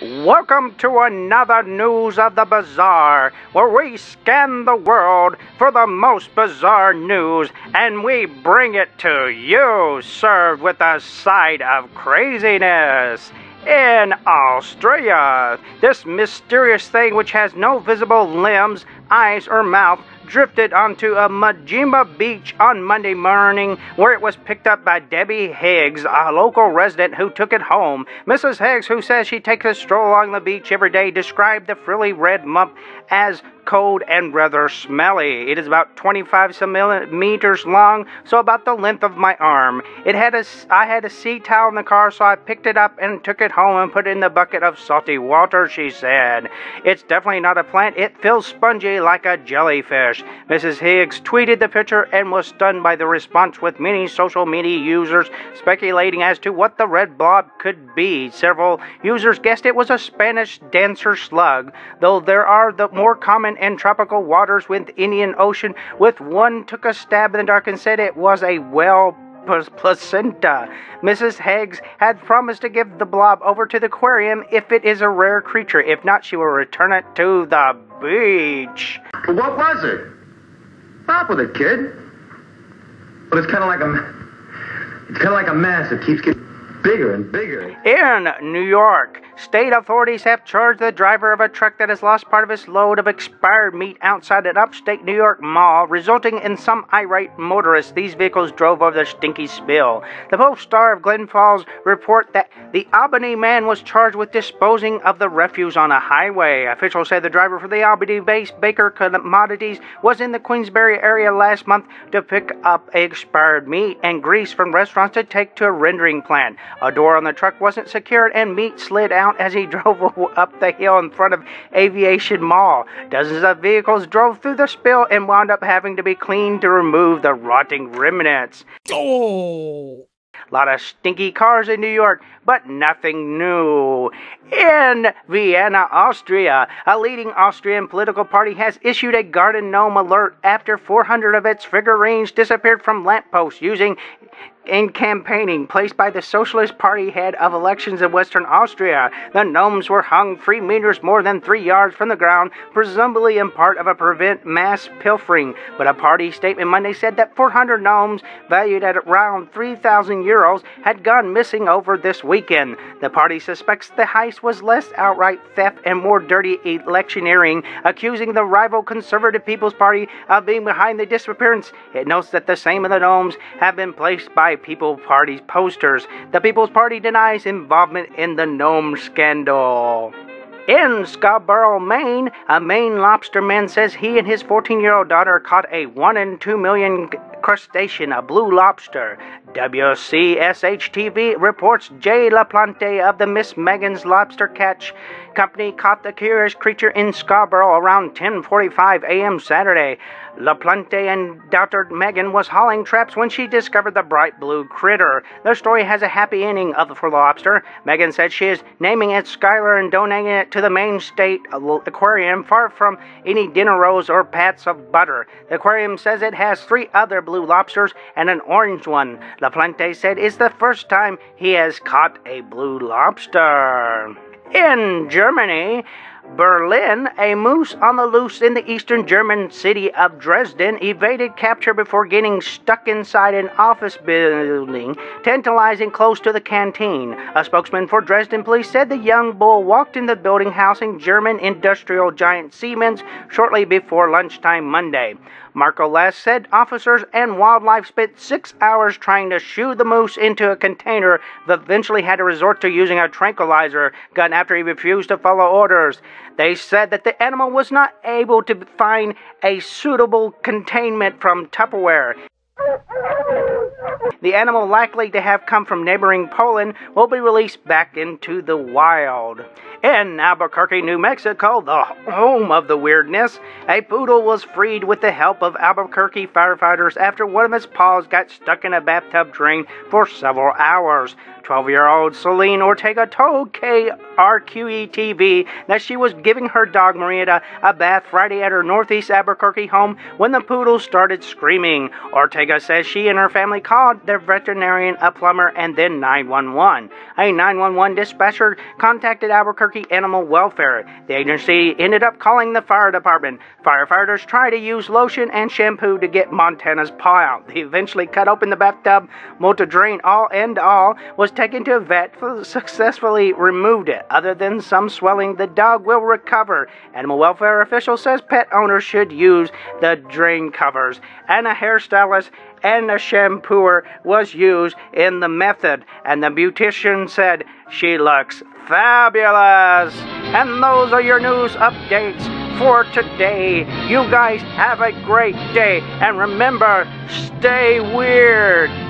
Welcome to another News of the Bizarre, where we scan the world for the most bizarre news and we bring it to you, served with a side of craziness. In Australia, this mysterious thing which has no visible limbs, eyes, or mouth drifted onto a Majimba beach on Monday morning, where it was picked up by Debbie Higgs, a local resident who took it home. Mrs. Higgs, who says she takes a stroll along the beach every day, described the frilly red lump as cold and rather smelly. It is about 25 centimeters long, so about the length of my arm. I had a sea towel in the car, so I picked it up and took it home and put it in the bucket of salty water, she said. It's definitely not a plant. It feels spongy like a jellyfish. Mrs. Higgs tweeted the picture and was stunned by the response, with many social media users speculating as to what the red blob could be. Several users guessed it was a Spanish dancer slug, though there are the more common in tropical waters with Indian Ocean, with one took a stab in the dark and said it was a whale placenta. Mrs. Higgs had promised to give the blob over to the aquarium if it is a rare creature. If not, she will return it to the beach. What was it? Stop with it, kid. But it's kind of like a mass that keeps getting bigger and bigger. In New York, state authorities have charged the driver of a truck that has lost part of its load of expired meat outside an upstate New York mall, resulting in some irate motorists. These vehicles drove over the stinky spill. The Post-Star of Glens Falls report that the Albany man was charged with disposing of the refuse on a highway. Officials said the driver for the Albany-based Baker Commodities was in the Queensbury area last month to pick up expired meat and grease from restaurants to take to a rendering plant. A door on the truck wasn't secured and meat slid out as he drove up the hill in front of Aviation Mall. Dozens of vehicles drove through the spill and wound up having to be cleaned to remove the rotting remnants. Oh! A lot of stinky cars in New York, but nothing new. In Vienna, Austria, a leading Austrian political party has issued a garden gnome alert after 400 of its figurines disappeared from lampposts in campaigning placed by the Socialist Party head of elections in Western Austria. The gnomes were hung 3 meters more than 3 yards from the ground, presumably in part of a prevent mass pilfering. But a party statement Monday said that 400 gnomes, valued at around 3,000 euros, had gone missing over this weekend. The party suspects the heist was less outright theft and more dirty electioneering, accusing the rival Conservative People's Party of being behind the disappearance. It notes that the same of the gnomes have been placed by People's Party's posters. The People's Party denies involvement in the gnome scandal. In Scarborough, Maine, a Maine lobster man says he and his 14-year-old daughter caught a 1 in 2 million crustacean, a blue lobster. WCSH-TV reports Jay LaPlante of the Miss Megan's Lobster Catch Company caught the curious creature in Scarborough around 10:45 a.m. Saturday. LaPlante and daughter Megan was hauling traps when she discovered the bright blue critter. The story has a happy ending for the lobster. Megan said she is naming it Skylar and donating it to the Maine State Aquarium, far from any dinner rolls or pats of butter. The aquarium says it has 3 other blue lobsters and an orange one. LaPlante said it's the first time he has caught a blue lobster. In Germany, Berlin, a moose on the loose in the eastern German city of Dresden evaded capture before getting stuck inside an office building, tantalizing close to the canteen. A spokesman for Dresden police said the young bull walked in the building housing German industrial giant Siemens shortly before lunchtime Monday. Marco Less said officers and wildlife spent 6 hours trying to shoo the moose into a container, but eventually had to resort to using a tranquilizer gun after he refused to follow orders. They said that the animal was not able to find a suitable containment from Tupperware. The animal, likely to have come from neighboring Poland, will be released back into the wild. In Albuquerque, New Mexico, the home of the weirdness, a poodle was freed with the help of Albuquerque firefighters after one of its paws got stuck in a bathtub drain for several hours. 12-year-old Celine Ortega told KRQE-TV that she was giving her dog Marietta a bath Friday at her northeast Albuquerque home when the poodle started screaming. Ortega says she and her family called called their veterinarian, a plumber, and then 911. A 911 dispatcher contacted Albuquerque Animal Welfare. The agency ended up calling the fire department. Firefighters tried to use lotion and shampoo to get Montana's paw out. They eventually cut open the bathtub. Multidrain all was taken to a vet who successfully removed it. Other than some swelling, the dog will recover. Animal welfare official says pet owners should use the drain covers. And a hairstylist and a shampooer was used in the method. And the beautician said she looks fabulous. And those are your news updates for today. You guys have a great day. And remember, stay weird.